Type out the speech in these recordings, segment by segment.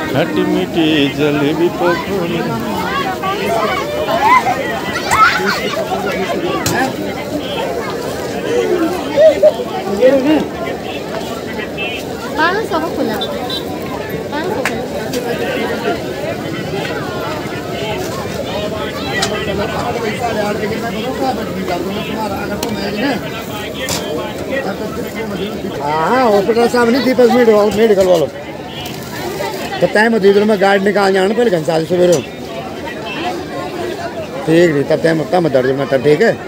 खट्टी मीठी जलेबी पकौड़ी। हाँ हॉस्पिटल साहब नहीं दीपक मेडिकल वालों बताएं मैं दीदी में गाड़ी निकाल जाना पहले घंटा सवेरे ठीक नहीं तब मैं दर्ज में तब ठीक है।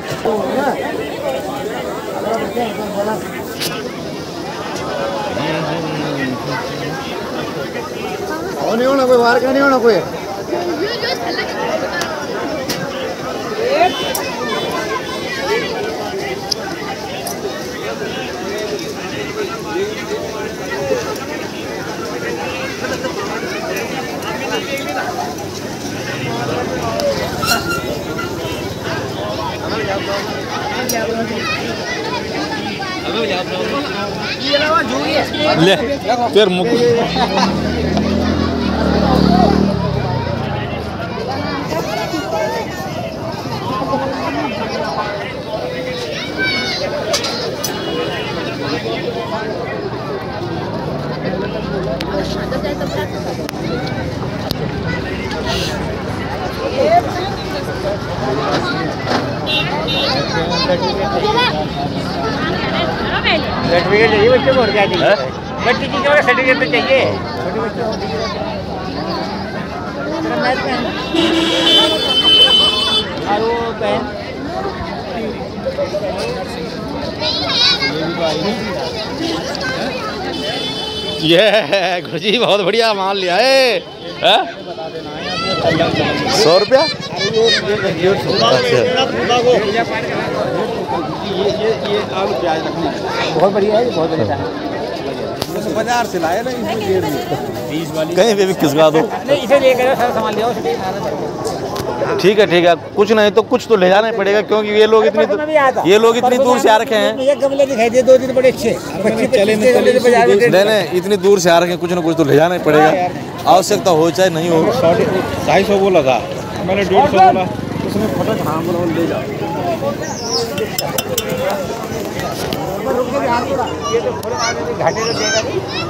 नहीं होना कोई वार का नहीं होना कोई ले फिर मुक सर्टिफिकेट चाहिए बच्चों को और क्या चाहिए बच्चे की क्या सर्टिफिकेट तो चाहिए और वो पेन ये गुरुजी बहुत बढ़िया माल लिया है 100 रुपया। ये आलू प्याज रखना बहुत बढ़िया है बहुत बढ़िया है बाजार से लाए ना इसमें 20 वाली कहीं पे भी खिसका दो नहीं इसे लेकर सारा सामान ले आओ ठीक है कुछ नहीं तो कुछ तो ले जाना ही पड़ेगा क्योंकि ये लोग इतनी दूर से आ रखे हैं। ये गमले दिखाई दे 2 दिन बड़े अच्छे नहीं इतनी दूर से आ रखे हैं कुछ ना कुछ तो ले जाना ही पड़ेगा आवश्यकता हो चाहे नहीं हो। 250 बोला था मैंने 150 बोला उसमें फटक हाँ बोला ले जाओ। ये तो घाटे तो देगा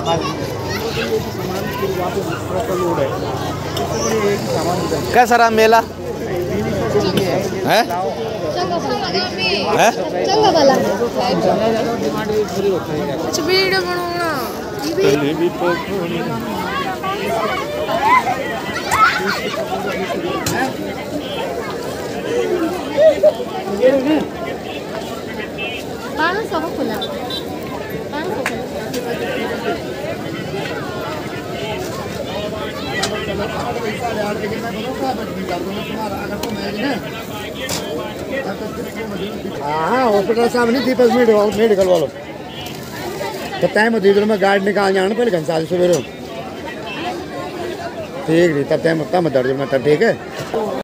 नहीं कैसा रहा मेला है हाँ हॉस्पिटल साहब नहीं दीपक मेडिकल वालों बताएं मैं दीदी में गाड़ी निकाल जाना पहले घंटा सवेरे ठीक नहीं तब मैं दर्ज में तब ठीक है।